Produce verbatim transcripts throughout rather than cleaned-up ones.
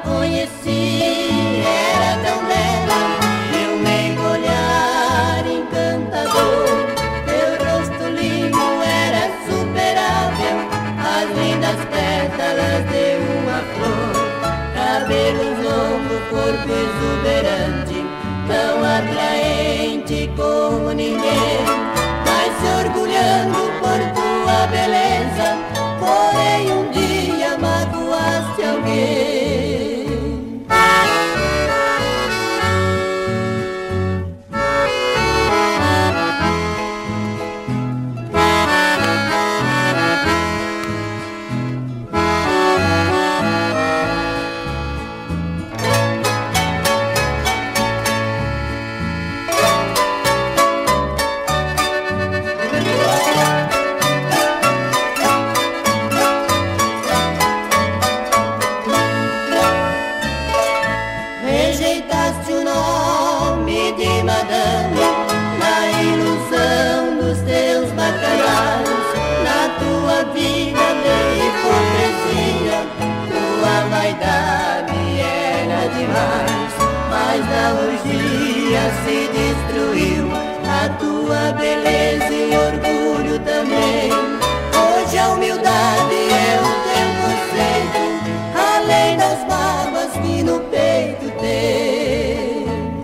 conheci, era tão bela, teu meio olhar encantador, teu rosto lindo era superável, as lindas pétalas de uma flor, cabelos longos, corpo exuberante, tão atraente como ninguém, mas se orgulhando por tua beleza, porém um dia magoaste alguém. Rejeitaste o nome de madame na ilusão dos teus bacanais, na tua vida de hipocrisia, tua vaidade era demais, mas na orgia se destruiu a tua beleza e orgulho também. Hoje a humildade é o teu conceito, além das barbas que no peito tem.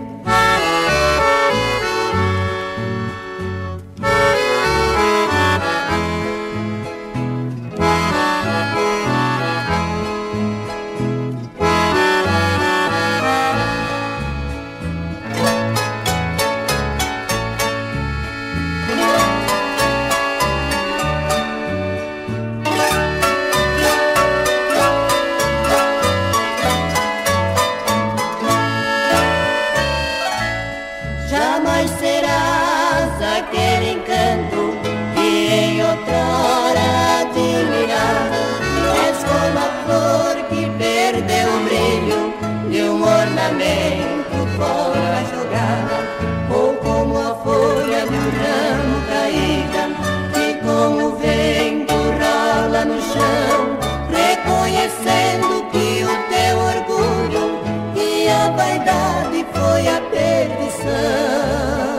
Jamais serás aquele encanto que em outrora admirava. És como a flor que perdeu o brilho de um ornamento fora jogada, ou como a folha de um ramo caída que com o vento rola no chão, reconhecendo que o teu orgulho e a vaidade foi a perdição.